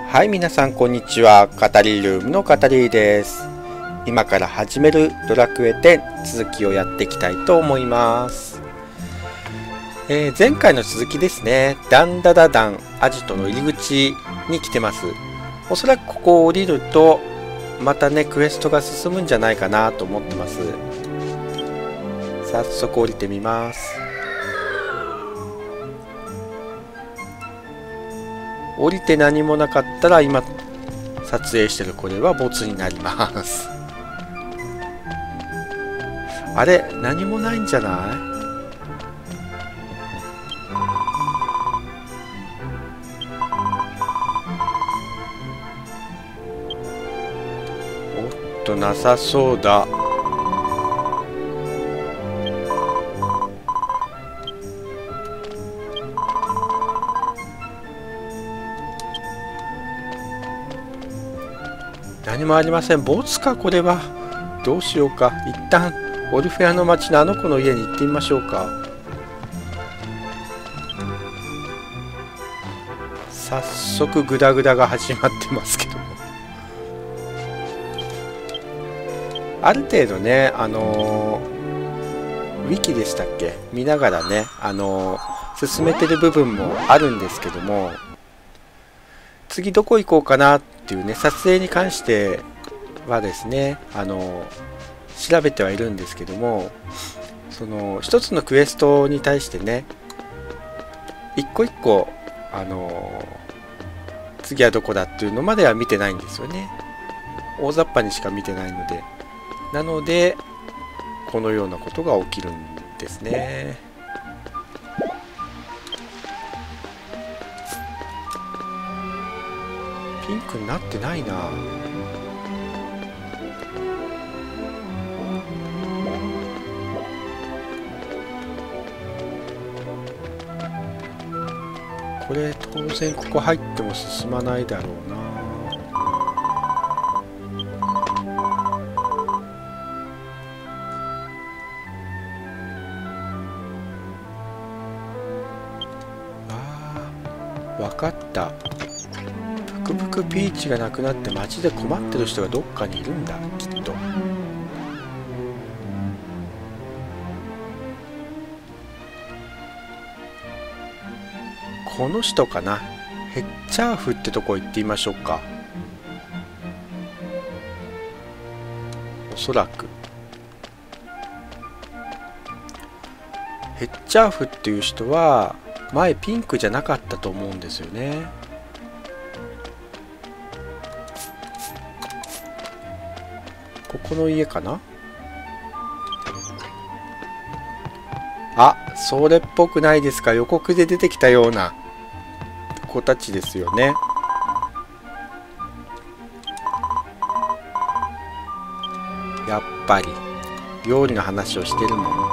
はい、皆さんこんにちは。語りルームの語りです。今から始めるドラクエ10続きをやっていきたいと思います。前回の続きですね。ダンダダダンアジトの入り口に来てます。おそらくここを降りるとまたねクエストが進むんじゃないかなと思ってます。早速降りてみます。降りて何もなかったら今撮影してるこれはボツになります。あれ何もないんじゃない？おっとなさそうだ。何もありません。ボツかこれは。どうしようか。一旦オルフェアの町のあの子の家に行ってみましょうか。早速グダグダが始まってますけども、ある程度ねウィキでしたっけ見ながらね進めてる部分もあるんですけども、次どこ行こうかなっていうね撮影に関してはですね調べてはいるんですけども、その一つのクエストに対してね一個一個次はどこだっていうのまでは見てないんですよね。大雑把にしか見てないので、なのでこのようなことが起きるんですね。ピンクになってないな。これ当然ここ入っても進まないだろうな。わかった。ぷくぷくピーチがなくなって街で困ってる人がどっかにいるんだきっと。この人かな。ヘッチャーフってとこ行ってみましょうか。おそらくヘッチャーフっていう人は前ピンクじゃなかったと思うんですよね。ここの家かな。あ、それっぽくないですか。予告で出てきたような子たちですよね。やっぱり料理の話をしてるもん。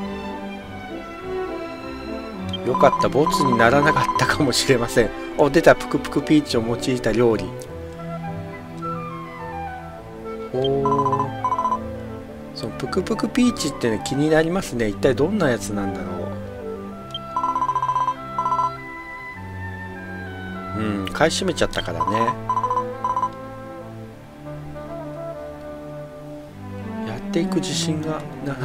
よかった、ボツにならなかったかもしれません。お、出た。ぷくぷくピーチを用いた料理。おー、そのぷくぷくピーチってね気になりますね。一体どんなやつなんだろう。買い占めちゃったからね。やっていく自信が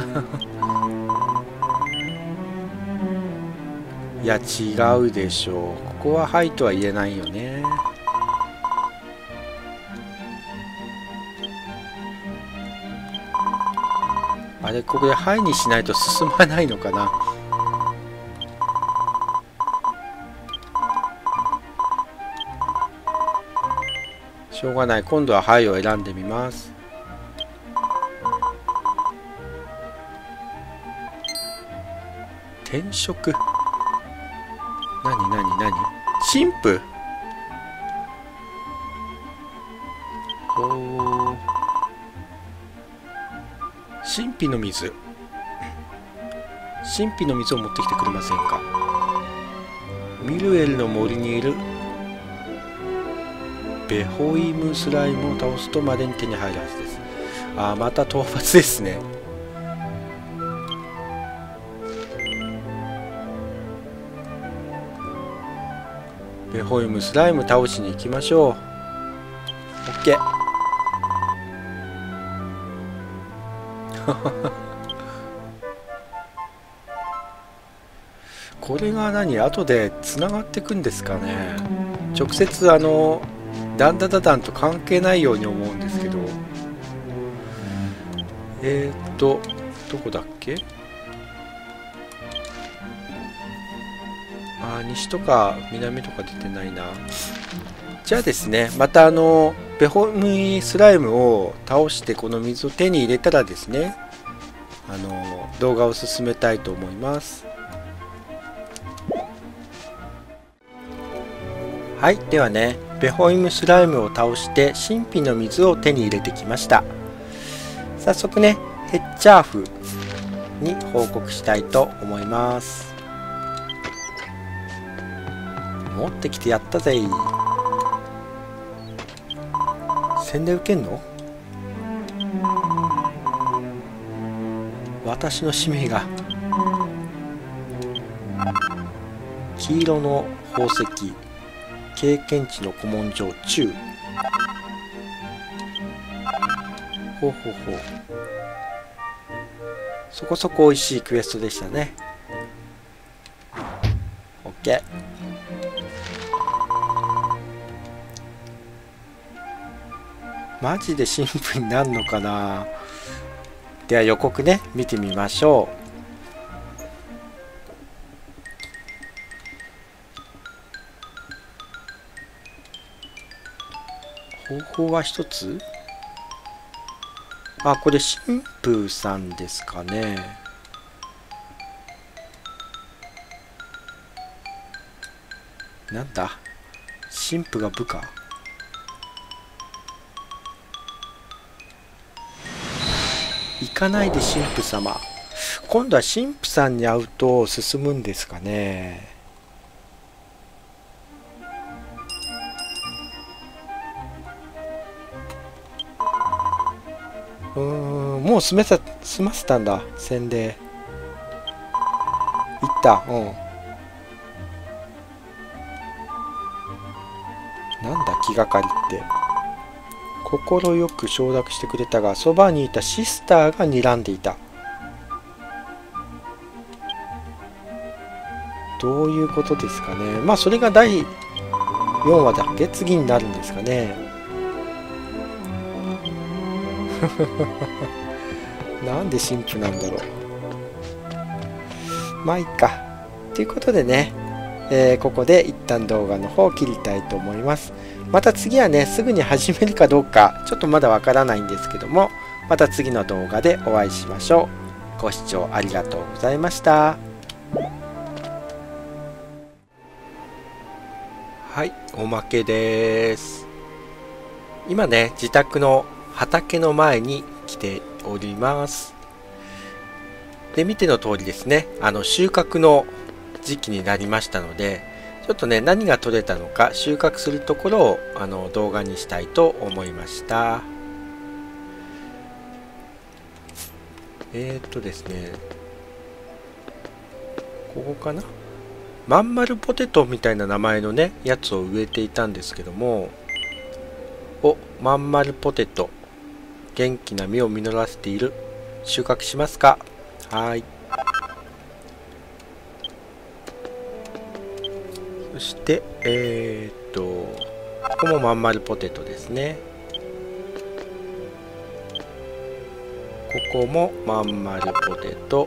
いや違うでしょう。ここははいとは言えないよね。あれここではいにしないと進まないのかな。しょうがない。今度ははいを選んでみます。転職。何神父。おー、神秘の水。神秘の水を持ってきてくれませんか。ミルエルの森にいるベホイムスライムを倒すとまでに手に入るはずです。ああ、また討伐ですね。 ベホイムスライム倒しに行きましょう。 OK。 これが後でつながってくんですかね。直接ダンダダダンと関係ないように思うんですけど、どこだっけ。西とか南とか出てないな。じゃあですね、またベホイムスライムを倒してこの水を手に入れたらですね、動画を進めたいと思います。はい、ではね、ベホイムスライムを倒して神秘の水を手に入れてきました。早速ね、ヘッチャーフに報告したいと思います。持ってきてやったぜ。洗礼受けんの？私の使命が。黄色の宝石、経験値の古文書中。ほうほうほう。そこそこ美味しいクエストでしたね。 OK。マジで神父になるのかな。では予告ね、見てみましょう。方法は一つ。これ神父さんですかね。なんだ、神父が部下。行かないで神父様。今度は神父さんに会うと進むんですかね。もう済ませたんだ、洗礼。行った。なんだ気がかりって。快く承諾してくれたが、そばにいたシスターが睨んでいた。どういうことですかね。それが第4話だっけ、次になるんですかね。なんで神父なんだろう。いっか。ということでね、ここで一旦動画の方を切りたいと思います。また次はね、すぐに始めるかどうかちょっとまだわからないんですけども、また次の動画でお会いしましょう。ご視聴ありがとうございました。はい、おまけです。今ね、自宅の畑の前に来ております。で、見ての通りですね、収穫の時期になりましたので、ちょっとね、何が取れたのか収穫するところを動画にしたいと思いました。ですね、ここかな、まんまるポテトみたいな名前のねやつを植えていたんですけども、まんまるポテト、元気な実を実らせている。収穫しますか。はい。そしてここもまんまるポテトですね。ここもまんまるポテト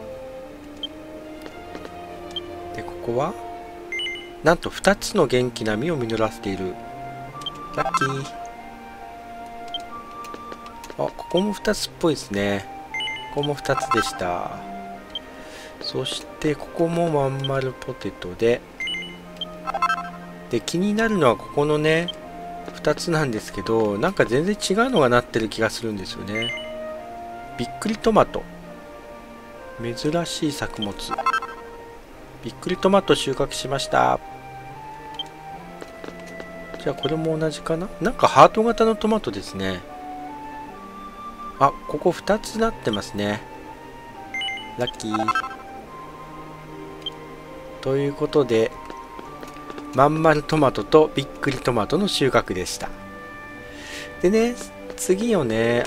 で、ここはなんと2つの元気な実を実らせている。ラッキー。ここも2つっぽいですね。ここも2つでした。そしてここもまんまるポテトで、気になるのはここのね2つなんですけど、なんか全然違うのがなってる気がするんですよね。びっくりトマト、珍しい作物。びっくりトマト収穫しました。じゃあこれも同じかな。なんかハート型のトマトですね。ここ2つなってますね。ラッキー。ということでまん丸トマトとびっくりトマトの収穫でした。でね、次をね、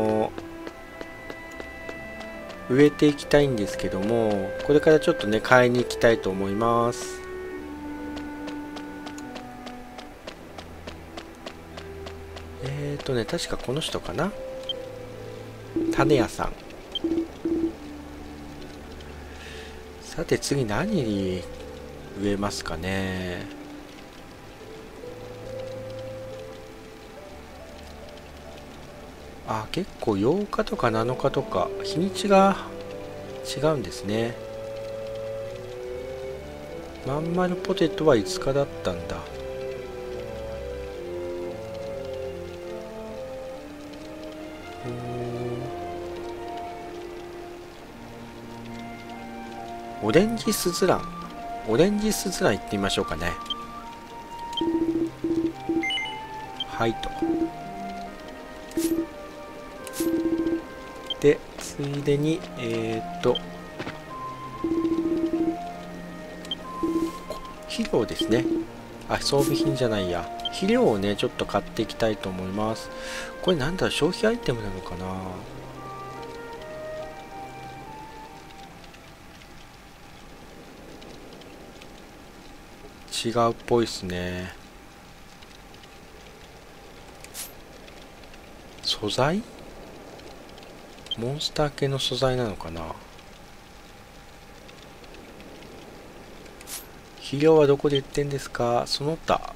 植えていきたいんですけども、これからちょっとね買いに行きたいと思います。確かこの人かな、種屋さん。さて次何に植えますかね。あ、結構8日とか7日とか日にちが違うんですね。まん丸ポテトは5日だったんだ。オレンジスズラン、オレンジスズラン行ってみましょうかね。はいと。でついでに肥料ですね。あ、装備品じゃないや、肥料をねちょっと買っていきたいと思います。これなんだろう、消費アイテムなのかな。違うっぽいっすね。素材、モンスター系の素材なのかな。肥料はどこで売ってんですか。その他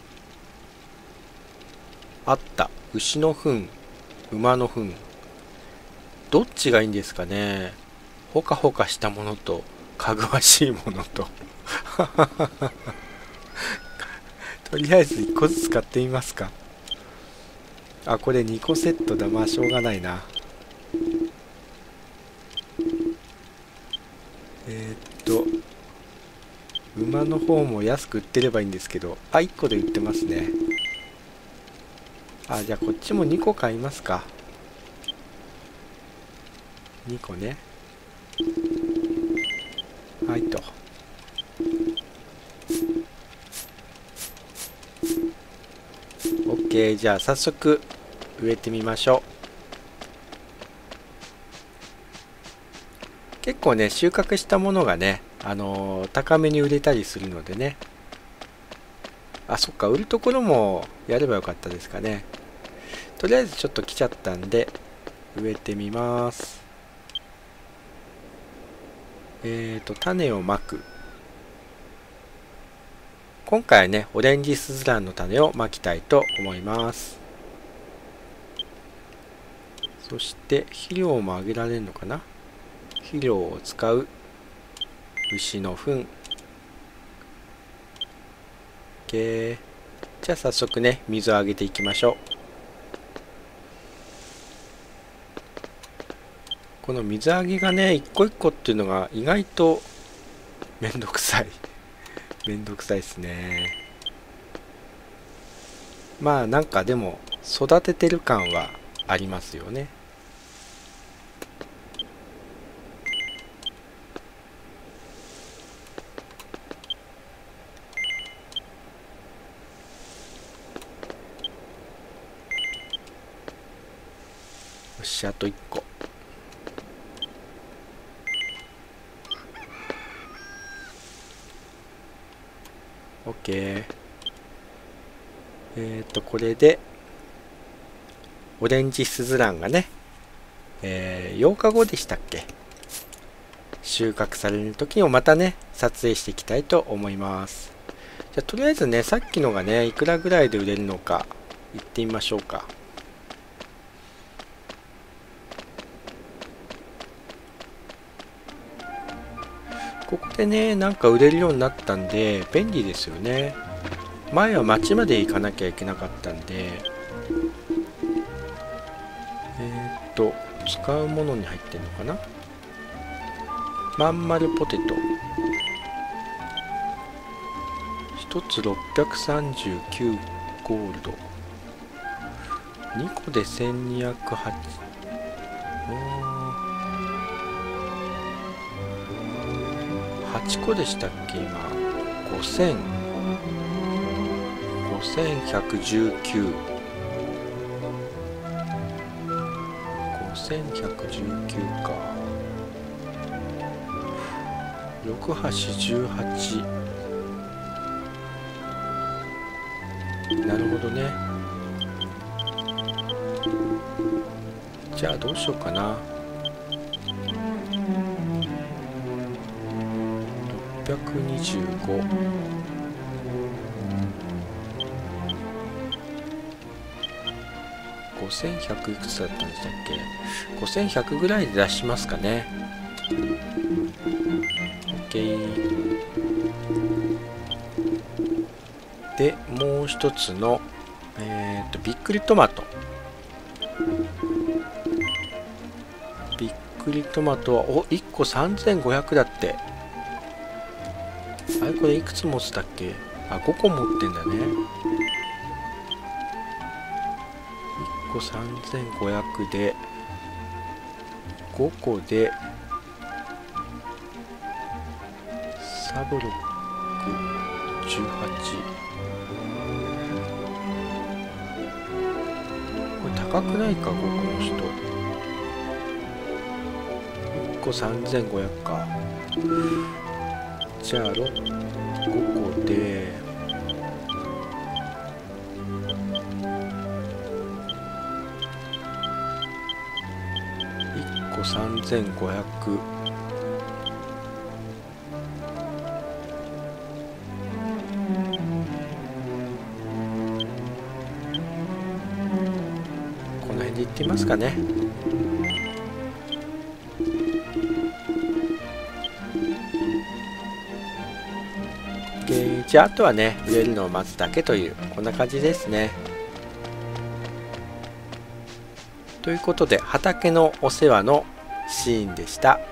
あった。牛の糞、馬の糞、どっちがいいんですかね。ほかほかしたものとかぐわしいものととりあえず1個ずつ買ってみますか。あ、これ2個セットだ。まあしょうがないな。馬の方も安く売ってればいいんですけど、あ、1個で売ってますね。あ、じゃあこっちも2個買いますか。2個ね。はいと。OK、じゃあ早速植えてみましょう。結構ね収穫したものがね、高めに売れたりするのでね。あ、そっか、売るところもやればよかったですかね。とりあえずちょっと来ちゃったんで植えてみます。種をまく。今回はねオレンジスズランの種をまきたいと思います。そして肥料もあげられるのかな。肥料を使う。牛の糞。OK。じゃあ早速ね水をあげていきましょう。この水あげがね一個一個っていうのが意外とめんどくさいめんどくさいですね。まあなんかでも育ててる感はありますよね。よし、あと1個。OK。これでオレンジスズランがね、8日後でしたっけ、収穫される時をまたね撮影していきたいと思います。じゃあとりあえずねさっきのがねいくらぐらいで売れるのか言ってみましょうか。ここでねなんか売れるようになったんで便利ですよね。前は町まで行かなきゃいけなかったんで、使うものに入ってるのかな。まん丸ポテト1つ639ゴールド、2個で1208。8個でしたっけ今。5000。 5119。5119か。6818。なるほどね。じゃあどうしようかな。625。5100いくつだったんでしたっけ。5100ぐらいで出しますかね。 OK で、もう一つのびっくりトマト。びっくりトマトは1個3500だって。あれこれいくつ持つたっけ。あ、5個持ってんだね。1個3500で5個でサブロック18。これ高くないか。5個の人1個3500か。じゃあ5個で1個3500。この辺でいってみますかね。じゃああとはね、売れるのを待つだけという、こんな感じですね。ということで、畑のお世話のシーンでした。